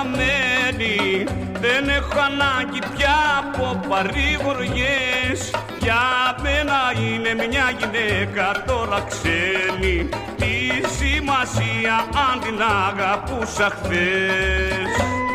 χαμένη. Δεν έχω ανάγκη πια από παρηγοριές. Για μένα είναι μια γυναίκα τώρα ξένη. Τι σημασία αν την αγαπούσα χθες.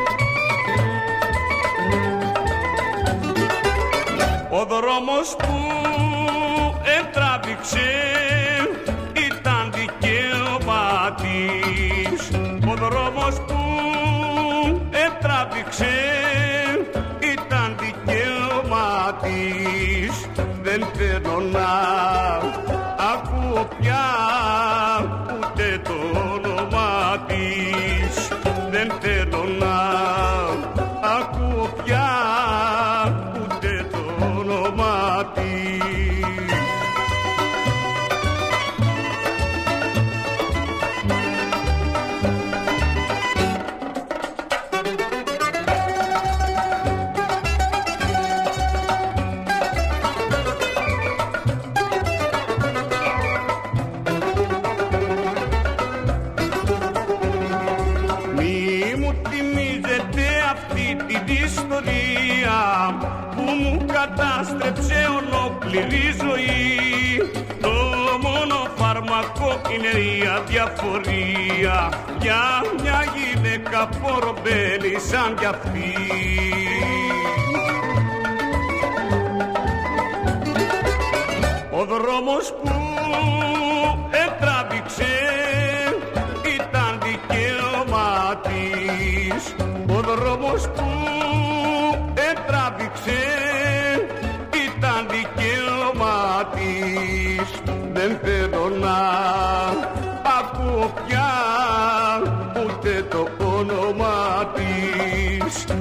Ο δρόμος που έτραβηξε ήταν δικαίωμα της. Ο δρόμος που έτραβηξε ήταν δικαίωμα της. Δεν θέλω να ακούω πια ούτε το όνομα της. Δεν θέλω να ακούω πια ούτε το όνομα της. Που μου κατάστρεψε ολόκληρη ζωή. Το μόνο φάρμακο είναι η αδιαφορία για μια γυναίκα πορωμένη σαν κι αυτή. Ο δρόμος που έτραβηξε ήταν δικαίωμα της. Ο δρόμος που έτραβηξε ήταν δικαίωμα της. Δεν θέλω να ακούω πια ούτε το όνομα της.